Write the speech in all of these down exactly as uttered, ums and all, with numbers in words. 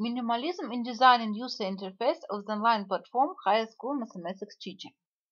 Minimalism in design and user interface of the online platform high school mathematics teaching.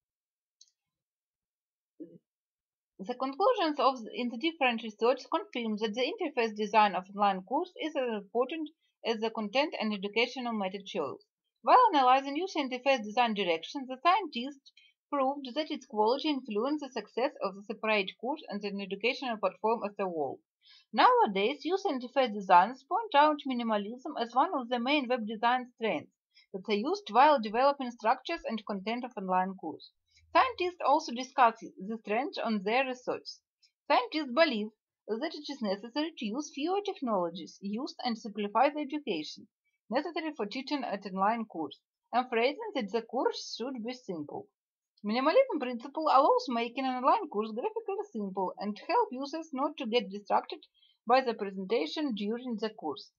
The conclusions of the, in the different research confirm that the interface design of online course is as important as the content and educational method choice. While analyzing user interface design direction, the scientists proved that its quality influenced the success of the separate course and an educational platform as a whole. Nowadays, user interface designers point out minimalism as one of the main web design strengths that are used while developing structures and content of online course. Scientists also discuss this trend on their research. Scientists believe that it is necessary to use fewer technologies used and simplify the education necessary for teaching an online course, emphasizing that the course should be simple. Minimalism principle allows making an online course graphically simple and help users not to get distracted by the presentation during the course.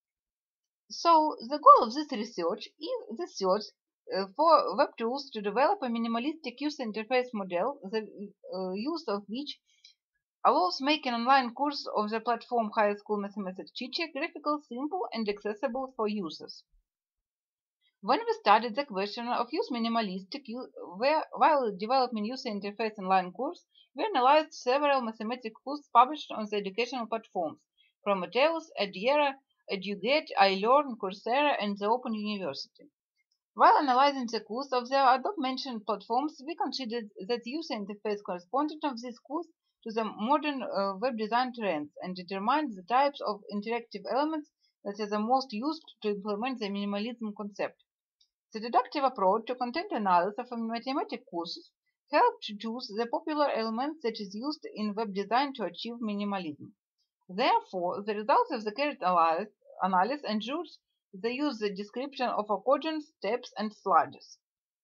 So, the goal of this research is the search uh, for web tools to develop a minimalistic user interface model, the uh, use of which allows making online course of the platform High School Mathematics Teacher graphical, simple, and accessible for users. When we studied the question of use minimalistic where, while developing user interface online course, we analyzed several mathematics courses published on the educational platforms, Prometheus, Daria, EduGet, iLearn, Coursera, and the Open University. While analyzing the course of the above-mentioned platforms, we considered that the user interface corresponded of this course to the modern uh, web design trends and determined the types of interactive elements that are the most used to implement the minimalism concept. The deductive approach to content analysis of mathematics courses helped to choose the popular elements that is used in web design to achieve minimalism. Therefore, the results of the carried analysis ensures the user description of accordion, steps, and sliders.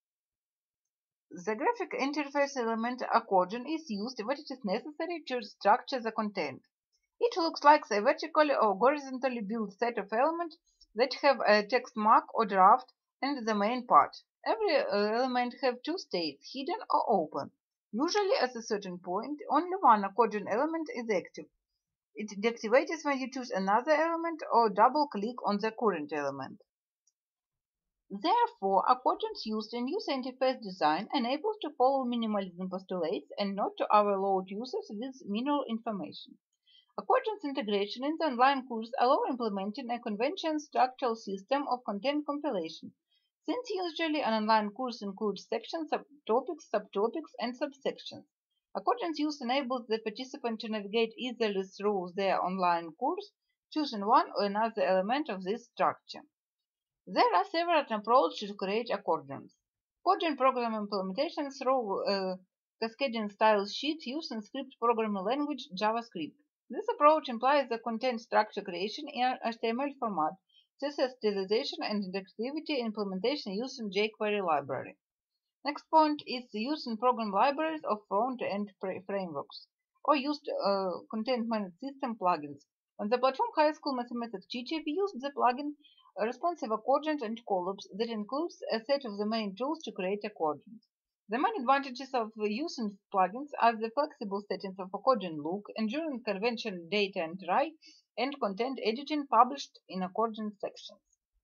The graphic interface element accordion is used when it is necessary to structure the content. It looks like a vertically or horizontally built set of elements that have a text mark or draft and the main part. Every element has two states, hidden or open. Usually at a certain point, only one accordion element is active. It deactivates when you choose another element or double-click on the current element. Therefore, accordions used in user interface design enable to follow minimalism postulates and not to overload users with minimal information. Accordions integration in the online course allow implementing a conventional structural system of content compilation, since usually an online course includes sections, subtopics, subtopics, and subsections. Accordions use enables the participant to navigate easily through their online course, choosing one or another element of this structure. There are several approaches to create accordions. Accordion program implementation through a cascading style sheet using script programming language JavaScript. This approach implies the content structure creation in H T M L format, C S S stylization, and interactivity implementation using jQuery library. Next point is the use in program libraries of front-end frameworks, or used uh, content management system plugins. On the platform High School Mathematics Teacher, we used the plugin responsive accordions and columns that includes a set of the main tools to create accordions. The main advantages of using plugins are the flexible settings of accordion look, enduring conventional data entry, and content editing published in accordion sections.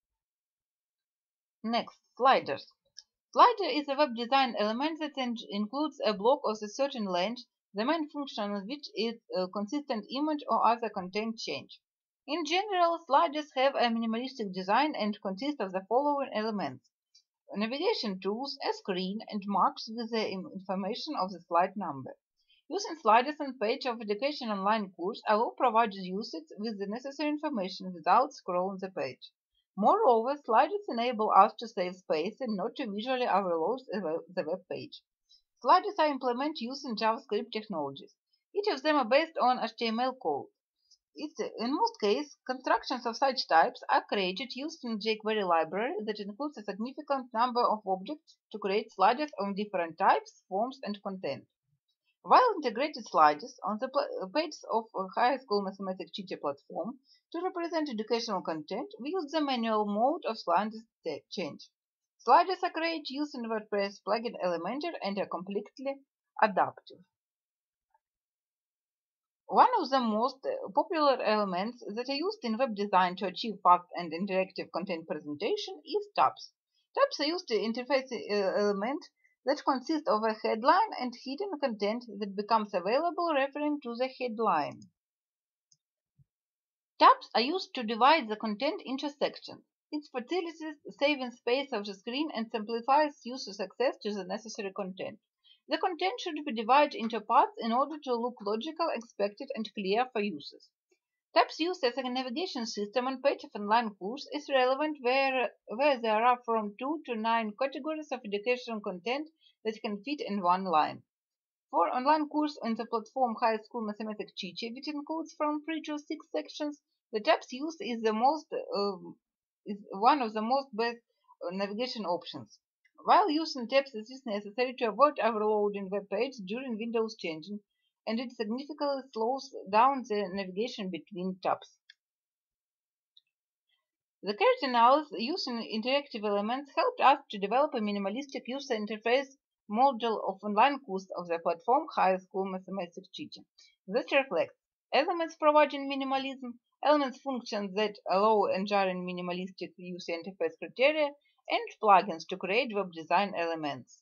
Next, sliders. Slider is a web design element that includes a block of a certain length, the main function of which is a consistent image or other content change. In general, sliders have a minimalistic design and consist of the following elements: navigation tools, a screen, and marks with the information of the slide number. Using sliders on page of education online course allow providers users with the necessary information without scrolling the page. Moreover, sliders enable us to save space and not to visually overload the web page. Sliders are implemented using JavaScript technologies. Each of them are based on H T M L code. It's, in most cases, constructions of such types are created using jQuery library that includes a significant number of objects to create sliders of different types, forms, and content. While integrated sliders on the page of a High School Mathematics Teacher platform to represent educational content, we use the manual mode of sliders change. Sliders are created using WordPress plugin Elementor and are completely adaptive. One of the most popular elements that are used in web design to achieve fast and interactive content presentation is tabs. Tabs are used to interface uh, element that consist of a headline and hidden content that becomes available referring to the headline. Tabs are used to divide the content into sections. It facilitates saving space of the screen and simplifies user access to the necessary content. The content should be divided into parts in order to look logical, expected, and clear for users. Tabs used as a navigation system on page of online course is relevant where, where there are from two to nine categories of educational content that can fit in one line. For online course on the platform High School Mathematics Teacher, which includes from three to six sections, the tabs used is the most uh, is one of the most best uh, navigation options. While using tabs, it is necessary to avoid overloading web page during Windows changing, and it significantly slows down the navigation between tabs. The Kateryna's using interactive elements helped us to develop a minimalistic user interface model of online course of the platform High School Mathematics Teaching. This reflects elements providing minimalism, elements functions that allow engineering minimalistic user interface criteria, and plugins to create web design elements.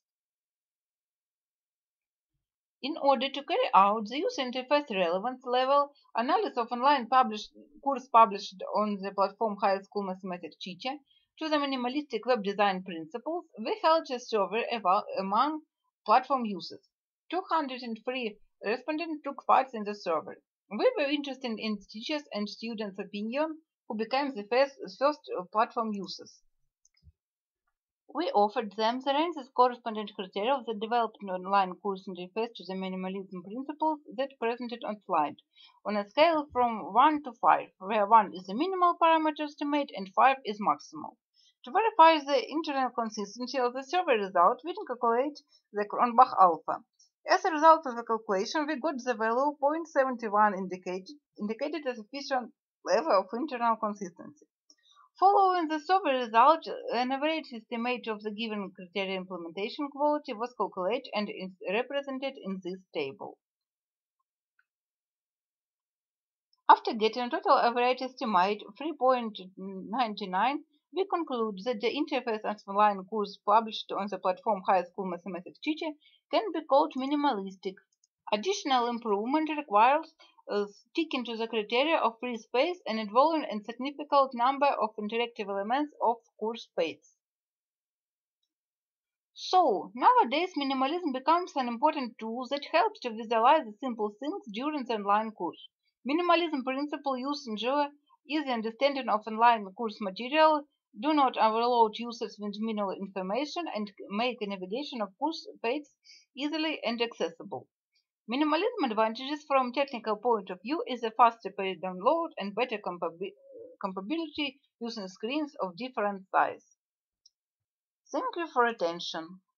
In order to carry out the user interface relevance level analysis of online published, course published on the platform High School Mathematics Teacher to the minimalistic web design principles, we held a survey among platform users. two hundred three respondents took part in the survey. We were interested in teachers' and students' opinion, who became the first, first platform users. We offered them the range of corresponding criteria of the developed online course interface to the minimalism principles that presented on slide, on a scale from one to five, where one is the minimal parameter estimate and five is maximal. To verify the internal consistency of the survey result, we calculate the Cronbach alpha. As a result of the calculation, we got the value zero point seven one indicated, indicated as sufficient level of internal consistency. Following the survey result, an average estimate of the given criteria implementation quality was calculated and is represented in this table. After getting a total average estimate of three point nine nine, we conclude that the interface of online course published on the platform High School Mathematics Teacher can be called minimalistic. Additional improvement requires uh, sticking to the criteria of free space and involving a significant number of interactive elements of course space. So, nowadays minimalism becomes an important tool that helps to visualize the simple things during the online course. Minimalism principle used in Java is the understanding of online course material, do not overload users with minimal information, and make a navigation of course page easily and accessible. Minimalism advantages from technical point of view is a faster page download and better compatibility using screens of different size. Thank you for attention.